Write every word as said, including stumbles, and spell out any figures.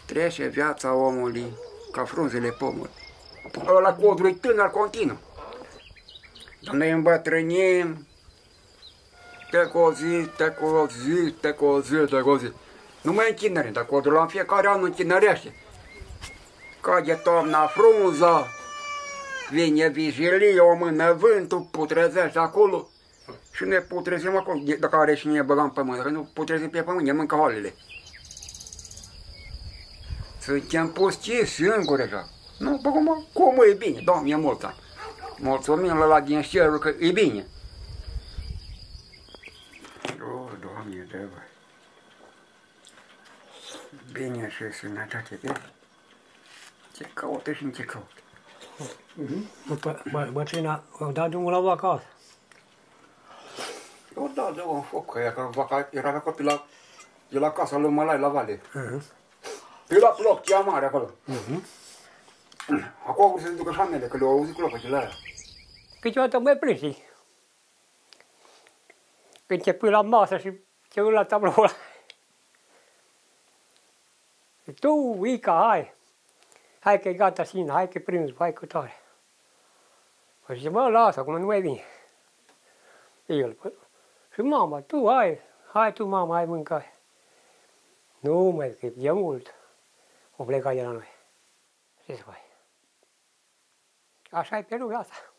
Trece viața omului ca frunzele pomului. Ăla codru e tânăr continuu. Dar noi îmbătrânim, te cu o zi, te cu o zi, te cu o zi, te cu o zi. Nu mai întinerim, dar codrul la fiecare an întinerește. Cade toamna frunza, vine vigilie, o mână vântul, putrezește acolo și ne putrezim acolo. Dacă are și ne băgăm pe pământ, dacă nu putrezim pe pământ, ne mâncă hoalele. Suntem pustii singuri așa. Nu, bă, cum, cum e bine, Doamne, e mult ani. Mulțumim la din cerul că e bine. O, Doamne, de voi. Bine și sănătate, vezi? Ce caută și în ce caută. După bătrâna, au dat drumul la vaca asta. Eu da, da, un foc, că ea, vaca era acolo pe la, de la casa lui Mălai, la vale. Pe la loc, cea mare acolo. Acolo se ducă șamele, că le-au auzit cu lopăcile alea. Câteodată mai prinși. Când te pui la masă și te uiți la tabloul ăla. Tu, Ica, hai. Hai că e gata sina, hai că e prins, hai cu tare. Păi zice, bă, lasă, acum nu mai vine. El, păi, și mama, tu, hai, hai tu, mama, hai mâncare. Nu, mai, că e mult. O pleca de la noi. Ce să faci? Așa e pe lumea asta.